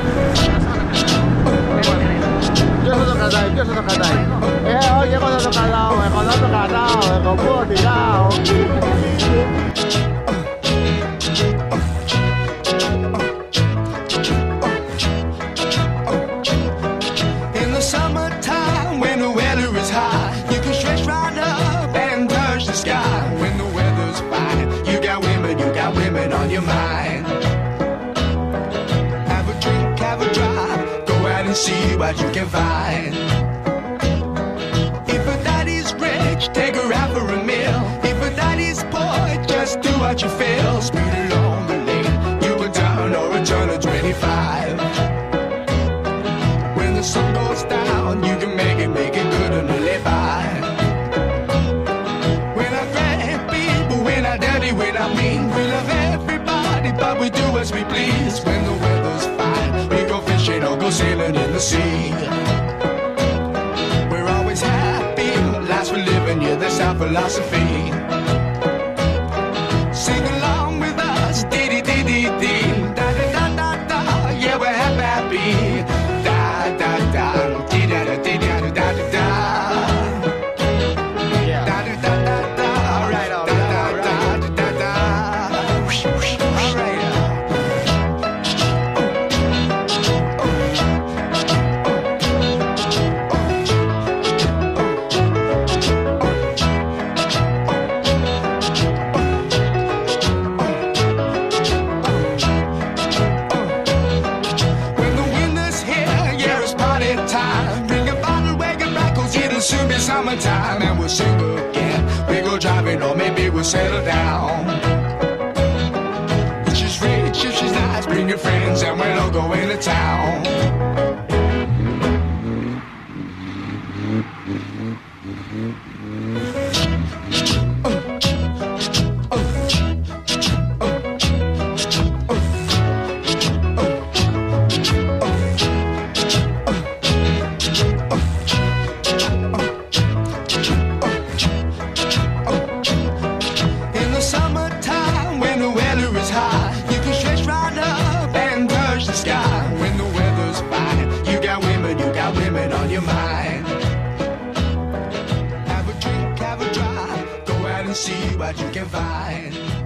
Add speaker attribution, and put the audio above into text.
Speaker 1: Ποιος θα το κρατάει, ποιος θα το κρατάει? Όχι, εγώ θα το κρατάω, εγώ θα το κρατάω, εγώ πού οδηγάω.
Speaker 2: In the summertime, when the weather is high, you can stretch right up and touch the sky. When the weather's fine, you got women on your mind. Have a drink, have a drive, go out and see what you can find. If a daddy's rich, take her out for a meal. If a daddy's poor, just do what you feel. Speed along the lane, you go down or a turn of 25. When the sun goes down, you can make it good and live by. We're not great people, we're not dirty, we're not mean. We love everybody, but we do as we please. When the weather's fine, we go fishing or go sailing in the sea. We're always happy, life's for living, yeah, that's our philosophy. Sing along with us, dee-dee-dee-dee-dee, da-da-da-da-da, yeah, we're happy. Da-da-da, dee-da-da-dee-da-da-da-da. Da-da-da-da-da, all right, all right, all right, da-da-da. All right. When the winter's here, yeah, it's party time. Bring a bottle, wagon back, 'cause it'll soon be summertime. And we'll sing again. We go driving, or maybe we'll settle down. If she's rich, if she's nice, bring your friends, and we'll all go into town. In the summertime, when the weather is high, you can stretch right up and touch the sky. When the weather's fine, you got women on your mind. Have a drink, have a drive, go out and see what you can find.